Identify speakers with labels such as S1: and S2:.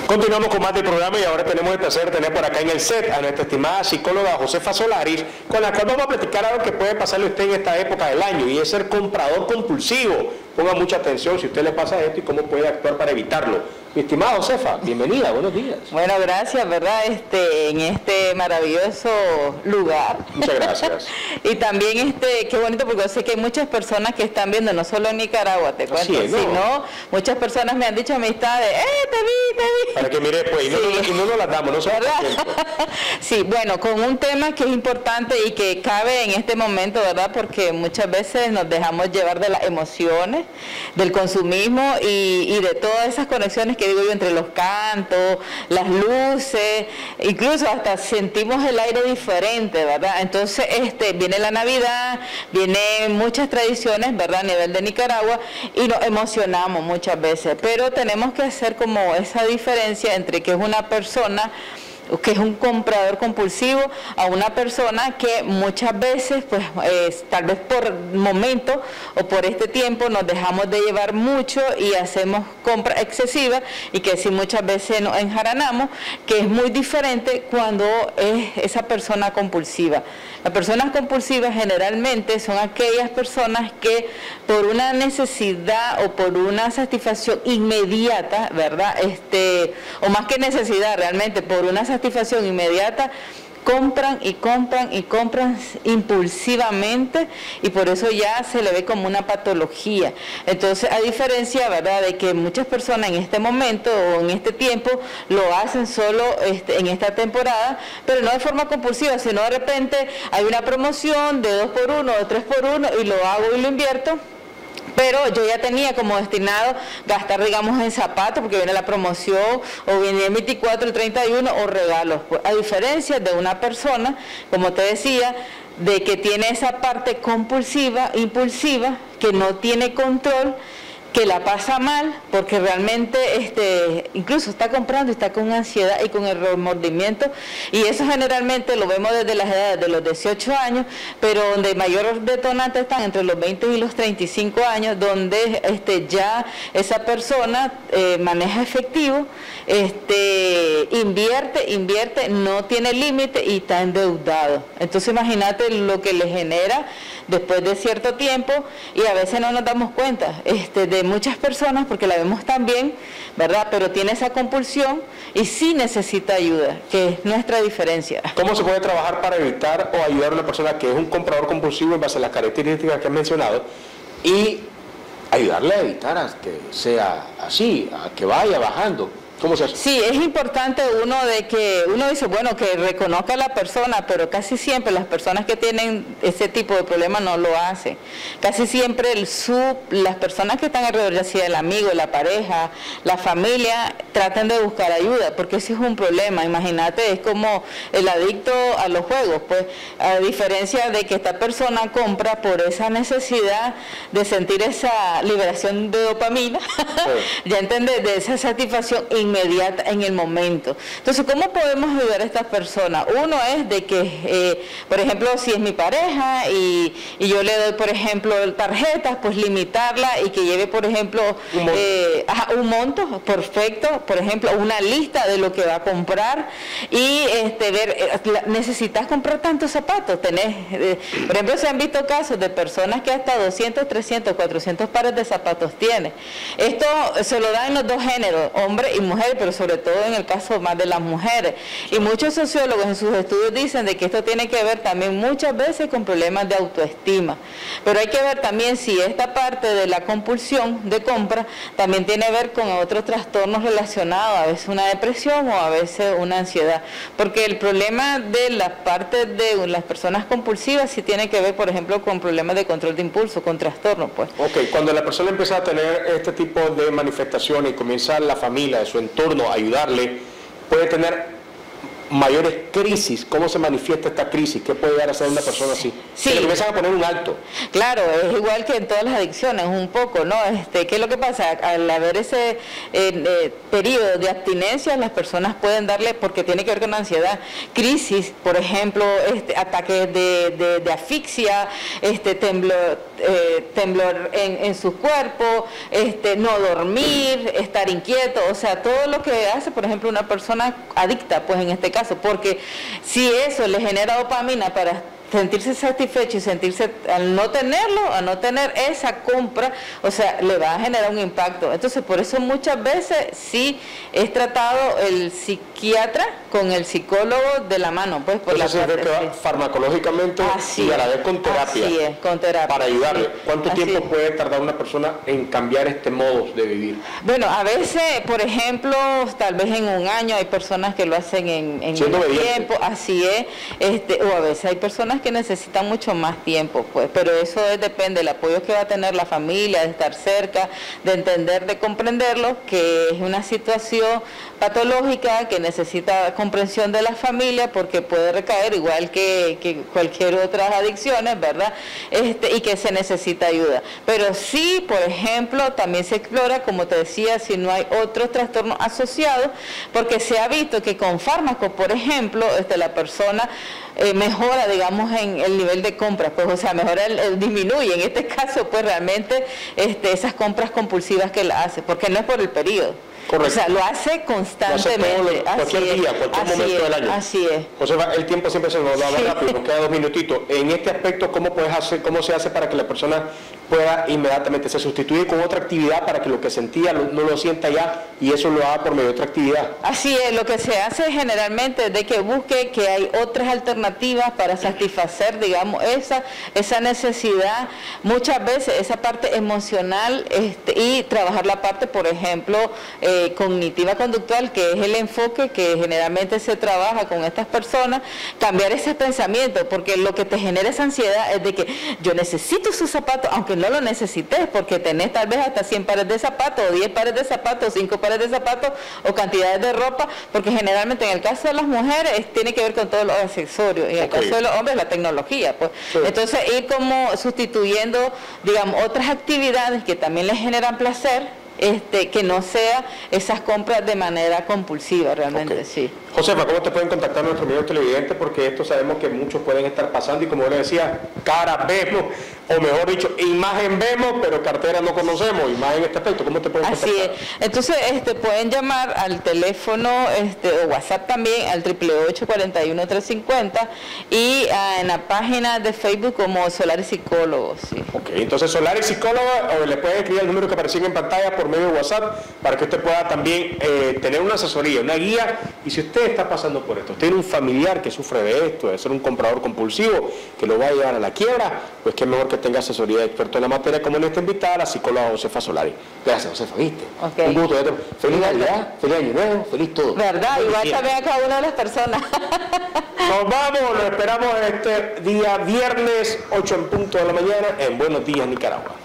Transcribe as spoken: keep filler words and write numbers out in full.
S1: Continuamos con más del programa y ahora tenemos el placer de tener por acá en el set a nuestra estimada psicóloga Josefa Solaris, con la cual vamos a platicar algo que puede pasarle a usted en esta época del año, y es ser comprador compulsivo. Ponga mucha atención si a usted le pasa esto y cómo puede actuar para evitarlo. Mi estimada Josefa, bienvenida, buenos días.
S2: Bueno, gracias, ¿verdad? Este, en este maravilloso lugar.
S1: Muchas gracias.
S2: Y también, este, qué bonito, porque yo sé que hay muchas personas que están viendo, no solo en Nicaragua, te cuento,
S1: es, ¿no?
S2: sino muchas personas me han dicho amistades, ¡eh, te vi, te vi!
S1: Para que mire, pues, y no,
S2: Sí.
S1: no, no nos las damos, no se
S2: ¿Verdad? Sí, bueno, con un tema que es importante y que cabe en este momento, ¿verdad? Porque muchas veces nos dejamos llevar de las emociones, del consumismo y, y de todas esas conexiones que digo yo entre los cantos, las luces, incluso hasta sentimos el aire diferente, ¿verdad? Entonces, este, viene la Navidad, vienen muchas tradiciones, ¿verdad? A nivel de Nicaragua, y nos emocionamos muchas veces, pero tenemos que hacer como esa diferencia entre que es una persona que es un comprador compulsivo a una persona que muchas veces, pues eh, tal vez por momento o por este tiempo nos dejamos de llevar mucho y hacemos compras excesivas y que sí muchas veces nos enjaranamos, que es muy diferente cuando es esa persona compulsiva. Las personas compulsivas generalmente son aquellas personas que por una necesidad o por una satisfacción inmediata, ¿verdad? Este, o más que necesidad realmente, por una satisfacción inmediata, compran y compran y compran impulsivamente, y por eso ya se le ve como una patología. Entonces, a diferencia, ¿verdad?, de que muchas personas en este momento o en este tiempo lo hacen solo este, en esta temporada, pero no de forma compulsiva, sino de repente hay una promoción de dos por uno o tres por uno y lo hago y lo invierto. Pero yo ya tenía como destinado gastar, digamos, en zapatos, porque viene la promoción, o viene el veinticuatro, el treinta y uno, o regalos. Pues, a diferencia de una persona, como te decía, de que tiene esa parte compulsiva, impulsiva, que no tiene control, que la pasa mal, porque realmente este, incluso está comprando y está con ansiedad y con el remordimiento, y eso generalmente lo vemos desde las edades de los dieciocho años, pero donde mayor detonante están entre los veinte y los treinta y cinco años, donde este, ya esa persona eh, maneja efectivo, este, invierte, invierte, no tiene límite y está endeudado. Entonces imagínate lo que le genera después de cierto tiempo, y a veces no nos damos cuenta este, de muchas personas, porque la vemos también, ¿verdad? Pero tiene esa compulsión y sí necesita ayuda, que es nuestra diferencia.
S1: ¿Cómo se puede trabajar para evitar o ayudar a una persona que es un comprador compulsivo en base a las características que han mencionado y ayudarle a evitar a que sea así, a que vaya bajando? ¿Cómo se hace?
S2: Sí, es importante uno de que uno dice, bueno, que reconozca a la persona, pero casi siempre las personas que tienen ese tipo de problemas no lo hacen. Casi siempre el sub, las personas que están alrededor, ya sea el amigo, la pareja, la familia, tratan de buscar ayuda, porque ese es un problema. Imagínate, es como el adicto a los juegos, pues, a diferencia de que esta persona compra por esa necesidad de sentir esa liberación de dopamina, sí. Ya entendés, de esa satisfacción inmediata en el momento. Entonces, ¿cómo podemos ayudar a estas personas? Uno es de que, eh, por ejemplo, si es mi pareja y, y yo le doy, por ejemplo, tarjetas, pues limitarla y que lleve, por ejemplo, un monto, eh, un monto perfecto, por ejemplo, una lista de lo que va a comprar y este, ver, eh, necesitas comprar tantos zapatos, tenés, eh, por ejemplo, se han visto casos de personas que hasta doscientos, trescientos, cuatrocientos pares de zapatos tienen. Esto se lo dan en los dos géneros, hombre y mujer, pero sobre todo en el caso más de las mujeres. Y muchos sociólogos en sus estudios dicen de que esto tiene que ver también muchas veces con problemas de autoestima. Pero hay que ver también si esta parte de la compulsión de compra también tiene que ver con otros trastornos relacionados, a veces una depresión o a veces una ansiedad. Porque el problema de las partes de las personas compulsivas sí tiene que ver, por ejemplo, con problemas de control de impulso, con trastornos, pues.
S1: Ok, cuando la persona empieza a tener este tipo de manifestaciones y comienza la familia de su entorno a ayudarle, puede tener mayores crisis, ¿cómo se manifiesta esta crisis? ¿Qué puede llegar a ser una persona así?
S2: Sí.
S1: Que le comienzan a poner un alto.
S2: Claro, es igual que en todas las adicciones, un poco, ¿no? Este, ¿qué es lo que pasa? Al haber ese eh, eh, periodo de abstinencia, las personas pueden darle, porque tiene que ver con ansiedad, crisis, por ejemplo, este, ataques de, de, de asfixia, este, temblor, eh, temblor en, en su cuerpo, este, no dormir, estar inquieto, o sea, todo lo que hace, por ejemplo, una persona adicta, pues en este caso, porque si eso le genera dopamina para sentirse satisfecho y sentirse, al no tenerlo, a no tener esa compra, o sea, le va a generar un impacto. Entonces, por eso muchas veces sí es tratado el psiquiatra con el psicólogo de la mano, pues por
S1: Entonces,
S2: la parte,
S1: que va
S2: sí.
S1: farmacológicamente
S2: Así
S1: y a la vez con terapia.
S2: Así es, con terapia.
S1: Para ayudarle.
S2: Sí.
S1: ¿Cuánto
S2: Así
S1: tiempo
S2: es.
S1: puede tardar una persona en cambiar este modo de vivir?
S2: Bueno, a veces, por ejemplo, tal vez en un año hay personas que lo hacen en, en
S1: Siendo
S2: menos
S1: obediente.
S2: tiempo, así es, este, o a veces hay personas que necesitan mucho más tiempo, pues, pero eso es, depende del apoyo que va a tener la familia, de estar cerca, de entender, de comprenderlo, que es una situación patológica que necesita comprensión de la familia porque puede recaer igual que, que cualquier otras adicciones, ¿verdad? Este, y que se necesita ayuda. Pero sí, por ejemplo, también se explora, como te decía, si no hay otros trastornos asociados, porque se ha visto que con fármacos, por ejemplo, este, la persona eh, mejora, digamos, en el nivel de compras, pues, o sea, mejora, el, el disminuye, en este caso, pues, realmente, este, esas compras compulsivas que la hace, porque no es por el periodo.
S1: Correcto.
S2: O sea, lo hace constantemente.
S1: Lo hace todo, cualquier
S2: así
S1: día,
S2: es,
S1: cualquier
S2: así
S1: momento
S2: es,
S1: del año.
S2: Así es.
S1: Josefa, el tiempo siempre se nos da más
S2: Sí.
S1: rápido, nos queda dos minutitos. En este aspecto, ¿cómo puedes hacer, cómo se hace para que la persona pueda inmediatamente se sustituye con otra actividad para que lo que sentía lo- no lo sienta ya y eso lo haga por medio de otra actividad?
S2: Así es, lo que se hace generalmente es de que busque que hay otras alternativas para satisfacer, digamos, esa, esa necesidad, muchas veces esa parte emocional este, y trabajar la parte, por ejemplo, eh, cognitiva conductual, que es el enfoque que generalmente se trabaja con estas personas, cambiar ese pensamiento, porque lo que te genera esa ansiedad es de que yo necesito sus zapatos, aunque no lo necesites, porque tenés tal vez hasta cien pares de zapatos, o diez pares de zapatos, o cinco pares de zapatos, o cantidades de ropa, porque generalmente en el caso de las mujeres tiene que ver con todos los accesorios, y en el
S1: Okay.
S2: caso de los hombres la tecnología, pues.
S1: Sí.
S2: Entonces ir como sustituyendo, digamos, otras actividades que también les generan placer, este, que no sea esas compras de manera compulsiva realmente,
S1: Ok.
S2: sí.
S1: Josefa, ¿cómo te pueden contactar nuestros amigos televidentes? Porque esto sabemos que muchos pueden estar pasando y como yo le decía, cara vemos, o mejor dicho, imagen vemos, pero cartera no conocemos, y más en este aspecto, ¿cómo te pueden
S2: Así
S1: contactar?
S2: es. Entonces, este, pueden llamar al teléfono este, o WhatsApp también al triple ocho, cuarenta y uno, trescientos cincuenta y ah, en la página de Facebook como Solaris Psicólogos. Sí.
S1: Ok, entonces Solaris Psicóloga, o le pueden escribir el número que apareció en pantalla por medio de WhatsApp para que usted pueda también eh, tener una asesoría, una guía, y si usted está pasando por esto, tiene un familiar que sufre de esto, de ser un comprador compulsivo, que lo va a llevar a la quiebra, pues qué mejor que tenga asesoría de experto en la materia como nuestra invitada, la psicóloga Josefa Solari. Gracias, Josefa, ¿viste?
S2: Ok.
S1: Un gusto. Feliz Navidad, feliz Año Nuevo, feliz todo.
S2: ¿Verdad?
S1: Feliz
S2: Igual
S1: día.
S2: también a cada una de las personas.
S1: Nos vamos, lo esperamos este día viernes, ocho en punto de la mañana, en Buenos Días, Nicaragua.